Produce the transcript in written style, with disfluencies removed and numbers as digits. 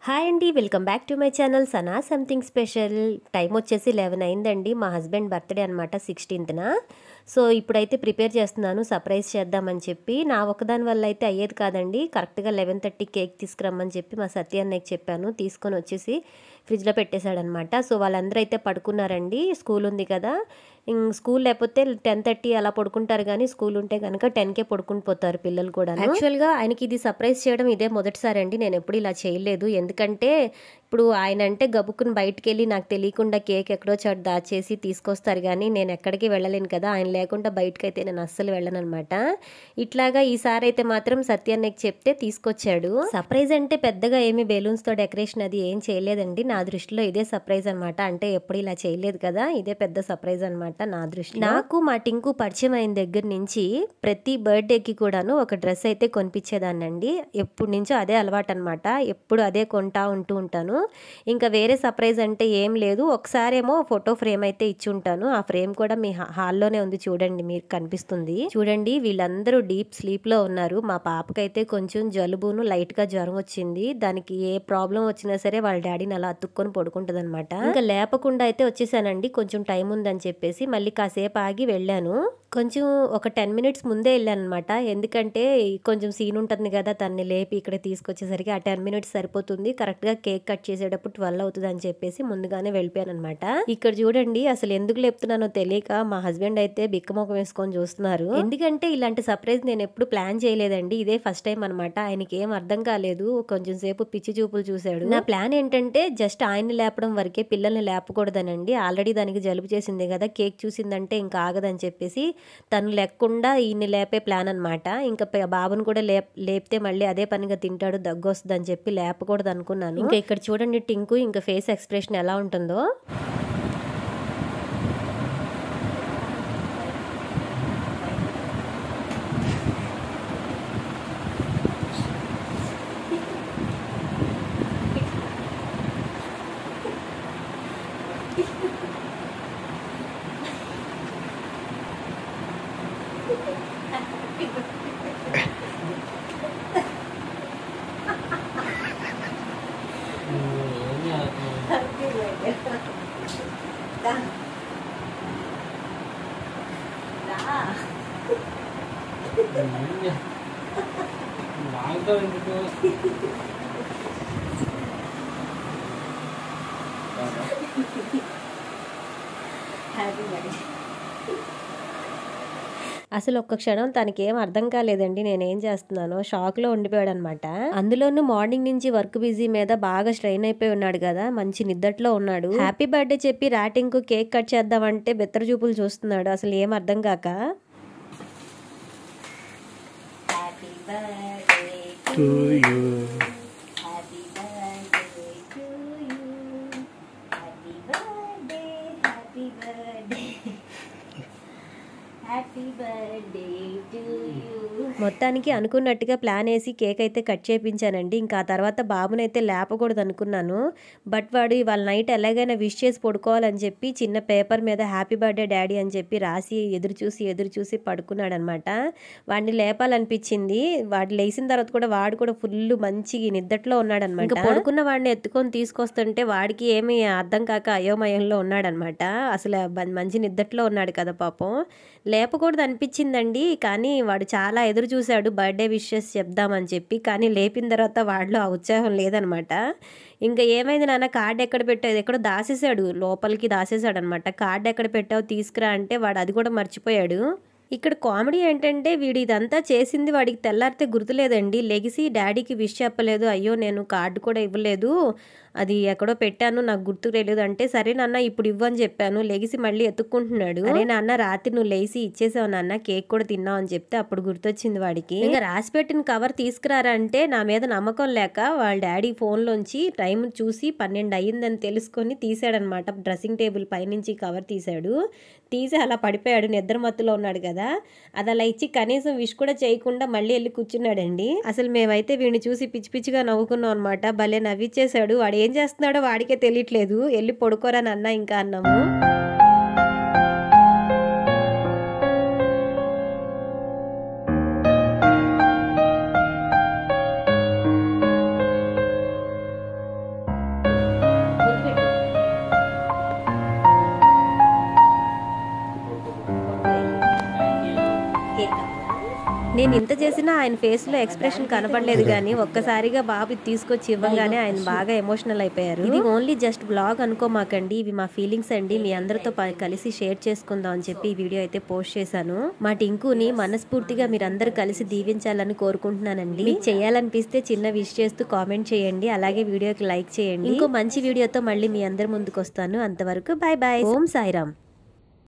Hi అండి. Welcome back to my channel Sana something special. Time వచ్చేసి 11 అయిందండి. మా హస్బెండ్ బర్త్డే అనమాట 16న. సో ఇప్పుడైతే ప్రిపేర్ చేస్తున్నాను సర్ప్రైజ్ చేద్దామని చెప్పి. నా ఒక్కదాని వల్ల అయితే అయ్యేది కాదండి. కరెక్ట్గా 11:30 కేక్ తీసుకురమ్మని చెప్పి మా సత్య అన్నయ్యకి చెప్పాను. తీసుకొని వచ్చేసి ఫ్రిడ్జ్లో పెట్టేశాడనమాట. సో వాళ్ళందరూ అయితే పడుకున్నారండి. స్కూల్ ఉంది కదా, స్కూల్ లేకపోతే 10:30 అలా పడుకుంటారు, కానీ స్కూల్ ఉంటే కనుక 10కే పడుకుని పోతారు పిల్లలు కూడా. యాక్చువల్గా ఆయనకి ఇది సర్ప్రైజ్ చేయడం ఇదే మొదటిసారి అండి. నేను ఎప్పుడు ఇలా చేయలేదు. ఎందుకంటే ఇప్పుడు ఆయన అంటే గబుక్కుని బయటికి వెళ్ళి నాకు తెలియకుండా కేక్ ఎక్కడో చోట దాచేసి తీసుకొస్తారు, కానీ నేను ఎక్కడికి వెళ్ళలేను కదా. ఆయన లేకుండా బయటకైతే నేను అస్సలు వెళ్ళను అనమాట. ఇట్లాగా ఈసారి అయితే మాత్రం సత్యాన్నకి చెప్తే తీసుకొచ్చాడు. సర్ప్రైజ్ అంటే పెద్దగా ఏమి బెలూన్స్తో డెకరేషన్ అది ఏం చేయలేదండి. నా దృష్టిలో ఇదే సర్ప్రైజ్ అనమాట. అంటే ఎప్పుడు ఇలా చేయలేదు కదా, ఇదే పెద్ద సర్ప్రైజ్ అనమాట నా దృష్టిలో. నాకు మా టింకు పరిచయం అయిన దగ్గర నుంచి ప్రతి బర్త్డేకి కూడాను ఒక డ్రెస్ అయితే కొనిపించేదాన్నండి. ఎప్పటి నుంచో అదే అలవాటు అనమాట. ఎప్పుడు అదే కొంటా ఉంటూ ఉంటాను. ఇంకా వేరే సర్ప్రైజ్ అంటే ఏం లేదు. ఒకసారేమో ఫోటో ఫ్రేమ్ అయితే ఇచ్చి ఉంటాను. ఆ ఫ్రేమ్ కూడా మీ హాల్లోనే ఉంది, చూడండి, మీకు కనిపిస్తుంది చూడండి. వీళ్ళందరూ డీప్ స్లీప్ లో ఉన్నారు. మా పాపకైతే కొంచెం జలుబును లైట్ గా జ్వరం వచ్చింది. దానికి ఏ ప్రాబ్లం వచ్చినా సరే వాళ్ళ డాడీని అలా అతుక్కొని పడుకుంటది అనమాట. ఇంకా లేపకుండా అయితే వచ్చేసానండి. కొంచెం టైం ఉందని చెప్పేసి మళ్ళీ కాసేపు ఆగి వెళ్ళాను. కొంచెం ఒక 10 మినిట్స్ ముందే వెళ్ళాను అనమాట. ఎందుకంటే కొంచెం సీన్ ఉంటుంది కదా, తన్ని లేపి ఇక్కడ తీసుకొచ్చేసరికి ఆ 10 మినిట్స్ సరిపోతుంది. కరెక్ట్ గా కేక్ కట్ చేసేటప్పుడు 12 అవుతుంది అని చెప్పేసి ముందుగానే వెళ్ళిపోయాను అనమాట. ఇక్కడ చూడండి, అసలు ఎందుకు లేపుతున్నానో తెలియక మా హస్బెండ్ అయితే బిక్కమొఖం వేసుకొని చూస్తున్నారు. ఎందుకంటే ఇలాంటి సర్ప్రైజ్ నేను ఎప్పుడు ప్లాన్ చేయలేదండి. ఇదే ఫస్ట్ టైం అనమాట. ఆయనకి ఏం అర్థం కాలేదు. కొంచెం సేపు పిచ్చి చూపులు చూశాడు. నా ప్లాన్ ఏంటంటే జస్ట్ ఆయన్ని లేపడం వరకే, పిల్లల్ని లేపకూడదనండి. ఆల్రెడీ దానికి జలుబు చేసింది కదా, కేక్ చూసిందంటే ఇంకా ఆగదని చెప్పేసి తను లేకుండా ఈయన్ని లేపే ప్లాన్ అనమాట. ఇంకా బాబుని కూడా లేపితే మళ్ళీ అదే పనిగా తింటాడు, దగ్గు వస్తుంది అని చెప్పి లేపకూడదు అనుకున్నాను. ఇంకా ఇక్కడ చూడండి టింకు ఇంకా ఫేస్ ఎక్స్ప్రెషన్ ఎలా ఉంటుందో. అసలు ఒక్క క్షణం తనకి ఏం అర్థం కాలేదండి నేనేం చేస్తున్నానో. షాక్ లో ఉండిపోయాడు అనమాట. అందులోనూ మార్నింగ్ నుంచి వర్క్ బిజీ మీద బాగా స్ట్రెయిన్ అయిపోయి ఉన్నాడు కదా, మంచి నిద్దట్లో ఉన్నాడు. హ్యాపీ బర్త్డే చెప్పి రాటింగ్ కేక్ కట్ చేద్దామంటే బెత్తర చూపులు చూస్తున్నాడు, అసలు ఏం అర్థం కాక. Happy birthday to you, happy birthday to you, happy birthday, happy birthday, happy birthday to you. మొత్తానికి అనుకున్నట్టుగా ప్లాన్ వేసి కేక్ అయితే కట్ చేయించానండి. ఇంకా ఆ తర్వాత బాబునైతే లేపకూడదు అనుకున్నాను. బట్ వాడు ఇవాళ నైట్ ఎలాగైనా విష్ చేసి పడుకోవాలని చెప్పి చిన్న పేపర్ మీద హ్యాపీ బర్త్డే డాడీ అని చెప్పి రాసి ఎదురు చూసి పడుకున్నాడు అనమాట. వాడిని లేపాలనిపించింది. వాడు లేచిన తర్వాత కూడా వాడు కూడా ఫుల్ మంచి నిద్దట్లో ఉన్నాడు అనమాట. ఇంకా పడుకున్న వాడిని ఎత్తుకొని తీసుకొస్తుంటే వాడికి ఏమీ అర్థం కాక అయోమయంలో ఉన్నాడనమాట. అసలు మంచి నిద్దట్లో ఉన్నాడు కదా పాపం. లేపకూడదు అనిపించిందండి, కానీ వాడు చాలా ఎదురు చూశాడు బర్త్డే విషెస్ చెప్దామని చెప్పి. కానీ లేపిన తర్వాత వాడిలో ఆ ఉత్సాహం లేదనమాట. ఇంకా ఏమైంది నాన్న, కార్డు ఎక్కడ పెట్టావు, ఎక్కడో దాసేసాడు, లోపలికి దాసేసాడు అనమాట. కార్డు ఎక్కడ పెట్టావు తీసుకురా అంటే వాడు అది కూడా మర్చిపోయాడు. ఇక్కడ కామెడీ ఏంటంటే వీడు ఇదంతా చేసింది వాడికి తెల్లారితే గుర్తులేదండి. లెగిసి డాడీకి విష్ చెప్పలేదు. అయ్యో నేను కార్డు కూడా ఇవ్వలేదు, అది ఎక్కడో పెట్టాను నాకు గుర్తు తెలియదు అంటే, సరే నాన్న ఇప్పుడు ఇవ్వని చెప్పాను. లెగిసి మళ్ళీ ఎత్తుక్కుంటున్నాడు. అరే నాన్న రాత్రి నువ్వు లేసి ఇచ్చేసావు నాన్న, కేక్ కూడా తిన్నావు అని చెప్తే అప్పుడు గుర్తొచ్చింది వాడికి. ఇంకా రాసి పెట్టిన కవర్ తీసుకురారా అంటే నా మీద నమ్మకం లేక వాళ్ళ డాడీ ఫోన్లోంచి టైం చూసి 12 అయ్యిందని తెలుసుకొని తీసాడనమాట. డ్రెస్సింగ్ టేబుల్ పైనుంచి కవర్ తీసి అలా పడిపోయాడు, నిద్ర మత్తులో ఉన్నాడు కదా. అది అలా ఇచ్చి కనీసం విష్ కూడా చేయకుండా మళ్ళీ వెళ్ళి కూర్చున్నాడండి. అసలు మేమైతే వీడిని చూసి పిచ్చి పిచ్చిగా నవ్వుకున్నాం అనమాట. భలే నవ్విచ్చేశాడు. వాడు ఏం చేస్తున్నాడో వాడికే తెలియట్లేదు. వెళ్ళి పడుకోరా నాన్న ఇంకా అన్నాము. కేక్. నేను ఇంత చేసినా ఆయన ఫేస్లో ఎక్స్ప్రెషన్ కనపడలేదు కానీ ఒక్కసారిగా బాబు తీసుకొచ్చి ఇవ్వగానే ఆయన బాగా ఎమోషనల్ అయిపోయారు. ఇది ఓన్లీ జస్ట్ బ్లాగ్ అనుకోమాకండి, ఇవి మా ఫీలింగ్స్ అండి. మీ అందరితో కలిసి షేర్ చేసుకుందాం అని చెప్పి ఈ వీడియో అయితే పోస్ట్ చేశాను. మా టింకుని మనస్ఫూర్తిగా మీరందరూ కలిసి దీవించాలని కోరుకుంటున్నానండి. మీకు చేయాలనిపిస్తే చిన్న విష్ చేస్తూ కామెంట్ చేయండి, అలాగే వీడియోకి లైక్ చేయండి. ఇంకో మంచి వీడియోతో మళ్ళీ మీ అందరి ముందుకు వస్తాను. అంతవరకు బాయ్ బాయ్. ఓం సాయిరామ్.